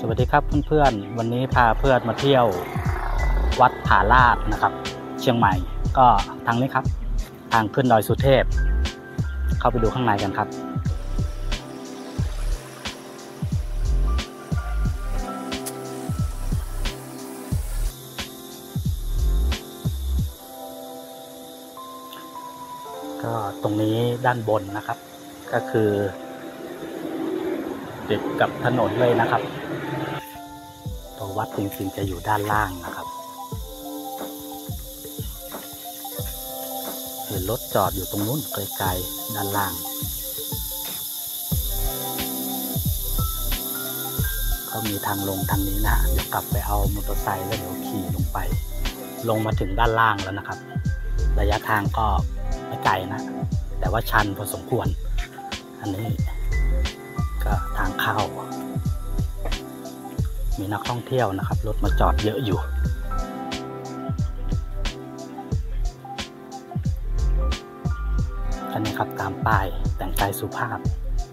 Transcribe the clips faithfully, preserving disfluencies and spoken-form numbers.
วัสดีครับเพื่อนๆวันนี้พาเพื่อนมาเที่ยววัดผาลาดนะครับเชียงใหม่ก็ทางนี้ครับทางขึ้นดอยสุเทพเข้าไปดูข้างในกันครับก็ตรงนี้ด้านบนนะครับก็คือติดกับถนนเลยนะครับตัววัดจริงๆจะอยู่ด้านล่างนะครับเห็นรถจอดอยู่ตรงนู้นไกลๆด้านล่างเขามีทางลงทางนี้นะเดี๋ยวกลับไปเอามอเตอร์ไซค์แล้วเดี๋ยวขี่ลงไปลงมาถึงด้านล่างแล้วนะครับระยะทางก็ไม่ไกลนะแต่ว่าชันพอสมควรอันนี้ก็ทางเข้ามีนักท่องเที่ยวนะครับรถมาจอดเยอะอยู่อันนี้ครับตามป้ายแต่งกายสุภาพ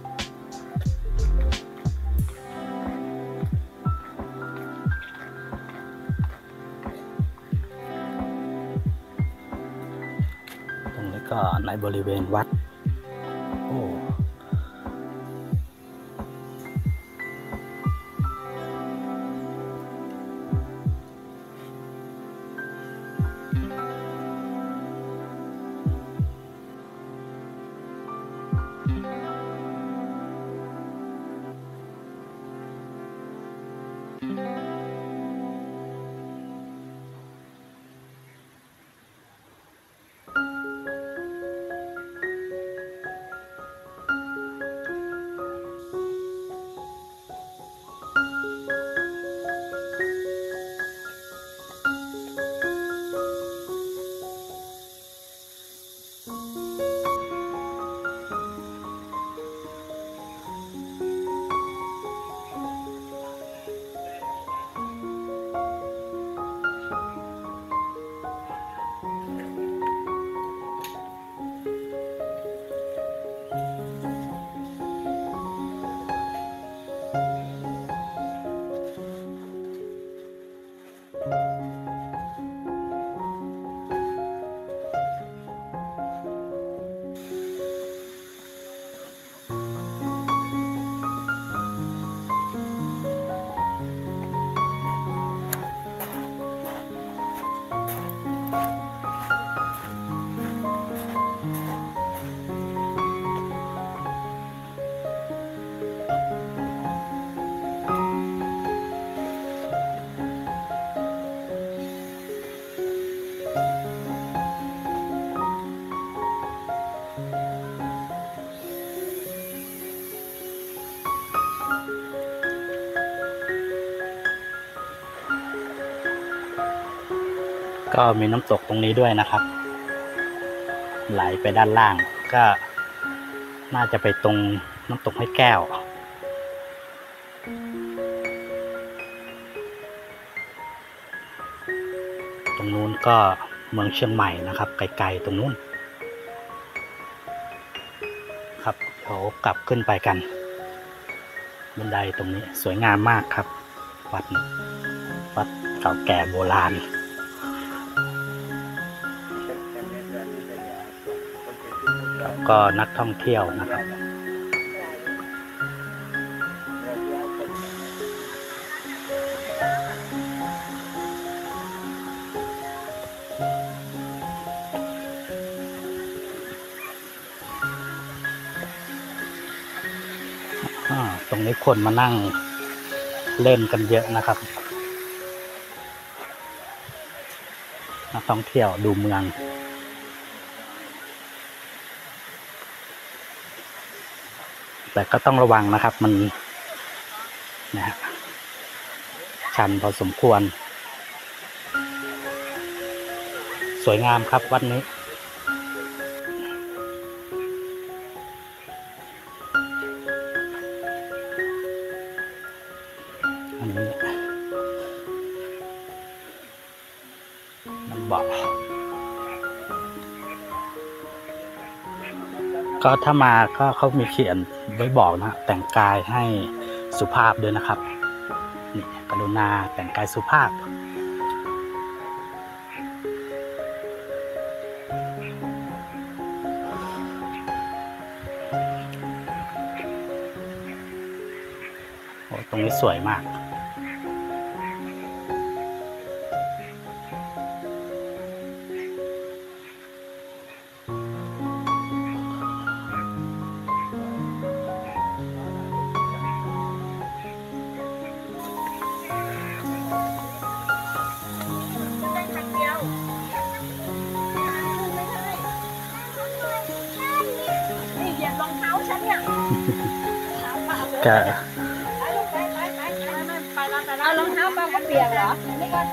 ตรงนี้ก็ในบริเวณวัดโอ้ก็มีน้ำตกตรงนี้ด้วยนะครับไหลไปด้านล่างก็น่าจะไปตรงน้ำตกห้วยแก้วตรงนู้นก็เมืองเชียงใหม่นะครับไกลๆตรงนู้นครับเดี๋ยวกลับขึ้นไปกันบันไดตรงนี้สวยงามมากครับวัดวัดเก่าแก่โบราณก็นักท่องเที่ยวนะครับตรงนี้คนมานั่งเล่นกันเยอะนะครับนักท่องเที่ยวดูเมืองแต่ก็ต้องระวังนะครับมันนะฮะชันพอสมควรสวยงามครับวัดนี้อันนี้น้ำบ่อ ก็ถ้ามาก็เขามีเขียนไว้บอกนะแต่งกายให้สุภาพด้วยนะครับรุณาแต่งกายสุภาพโอ้ตรงนี้สวยมากก็เอารองเท้าปลาก็เปียกเหรอนี่ก็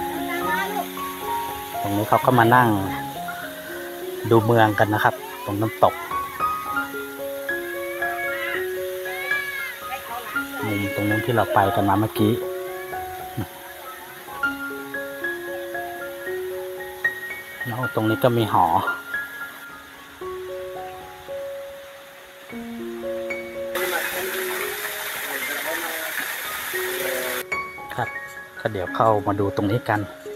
ตรงนี้เขาก็มานั่งดูเมืองกันนะครับตรงน้ำตกมุมตรงนั้นที่เราไปกันมาเมื่อกี้แล้วตรงนี้ก็มีหอครับก็เดี๋ยวเข้ามาดูตรงนี้กัน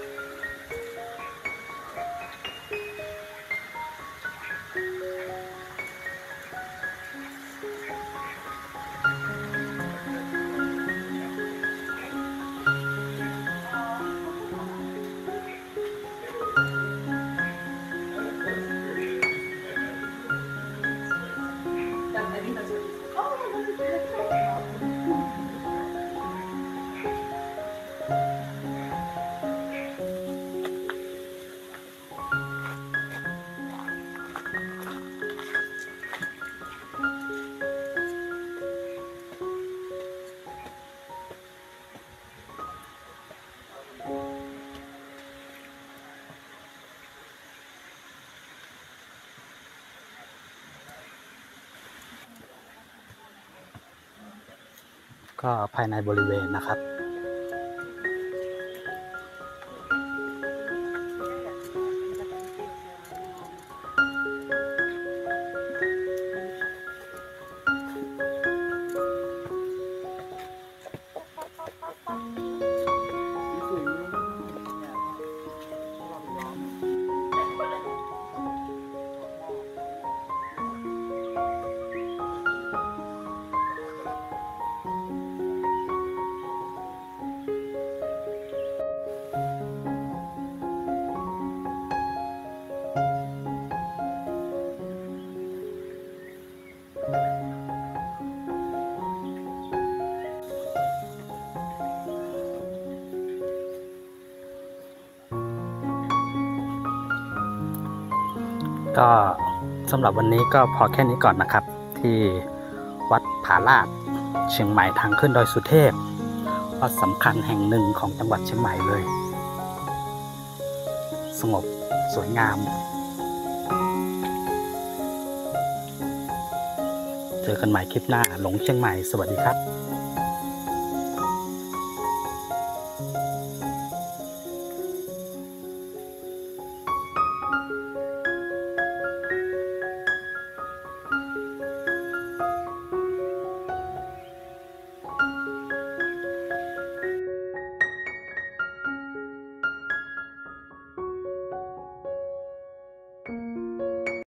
ก็ภายในบริเวณนะครับก็สำหรับวันนี้ก็พอแค่นี้ก่อนนะครับที่วัดผาลาดเชียงใหม่ทางขึ้นดอยสุเทพวัดสำคัญแห่งหนึ่งของจังหวัดเชียงใหม่เลยสงบสวยงามเจอกันใหม่คลิปหน้าหลงเชียงใหม่สวัสดีครับ